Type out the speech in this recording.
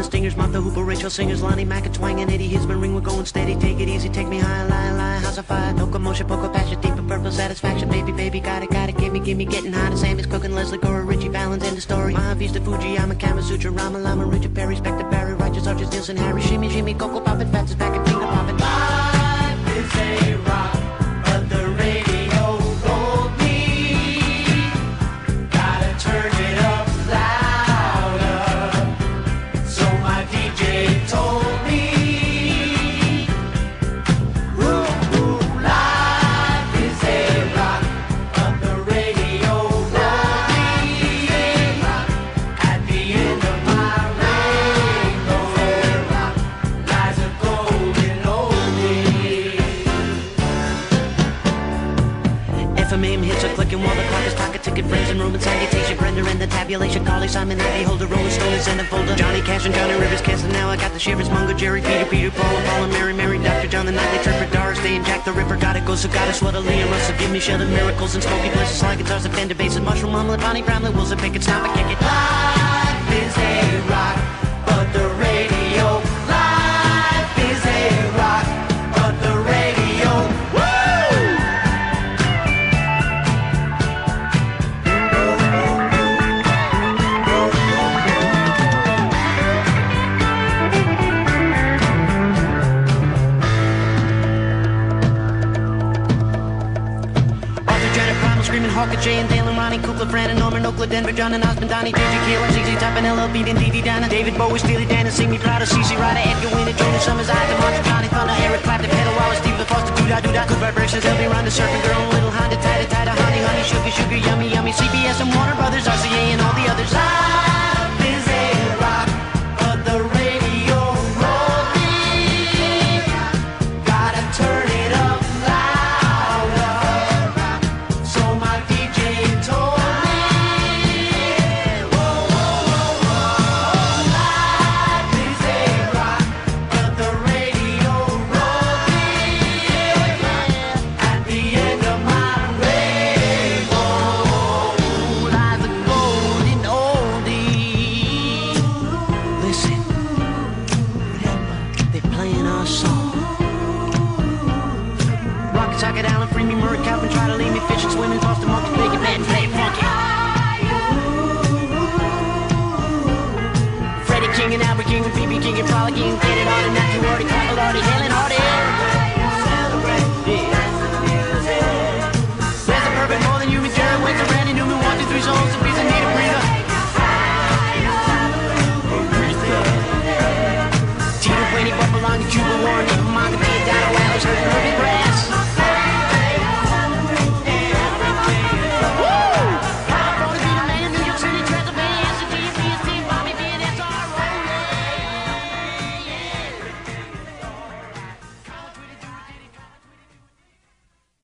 Stingers, Martha Hooper, Rachel Singers, Lonnie Mack, and Twang and Eddie Hisman, ring, we're going steady. Take it easy, take me high, lie, house of fire. No commotion, poker, passion, deep and purple satisfaction. Baby, got it, gimme, getting hot. And Sammy's cooking, Leslie Gore, Richie Valens, end the story. Mahavista, Fuji, I'm a Kama Sutra, Rama Lama, Richard Perry, Spectre Barry, Righteous Arches, Nielsen, Harry, Shimmy, Coco Poppin', Fats is back and finger poppin'. Life is a rock, but the radio rolled me. Gotta turn it up louder. So my DJ told me. Life is a rock, but the radio rolled me. At the end of my rainbow lies a golden oldie. FMAM hits are clicking while the clock is pocket ticket friends and Roman salutation, Brenda and the tabulation, Carly Simon, Ivy Holder, Rolling Stone is in a folder. Johnny Cash and Johnny Rivers canceled, now I got the shivers. Mungo, Jerry, Peter, Paul and Mary, Dr. John, the Nightly Tripper, Doris Day and Jack the Ripper. Gotta go, so gotta sweat a Liam Russell, give me shelter, miracles and smoky places, slide guitars and Fender basses, Mushroom Omelet, Bonnie Bramlett, Wilson Pickett, stop and kick it. Life is a rock, but the radio. Life is a rock, but the radio. Woo! Arthur, Janet, Primal, Screaming, Hawker, Jay and Dale and Ronnie, Kukla, Fran and Norman, Oakland, Denver, John and Osmond, Donnie, JJ, Kayla, ZZ Top and LLB, and Dee Dee Donna, David Bowie, Steely Dan and Sing Me Proud of CC Ryder, Edgar Winter, Jordan Summers, Isaac, Monster, Johnny Thunder, Eric Clapton, Pedal Wallace, Steve LaFoster, Doo-Dah, Good Vibrations, LB, Ronda, Surfing Girl, Little Honda, Tida, Honey, Sugar, Yummy, CBS and Warner Brothers, RCA and all the others. Life is a rock, but the radio rolled me. Gotta turn it up louder. So my DJ told me. Life is a rock, but the radio rolled me. At the end of my rainbow lies a golden oldie. Listen, they're playing our song. Rocket Socket, Allen, Free Me, Murray, Calvin, try to leave me fishing, swimming, toss the monkey.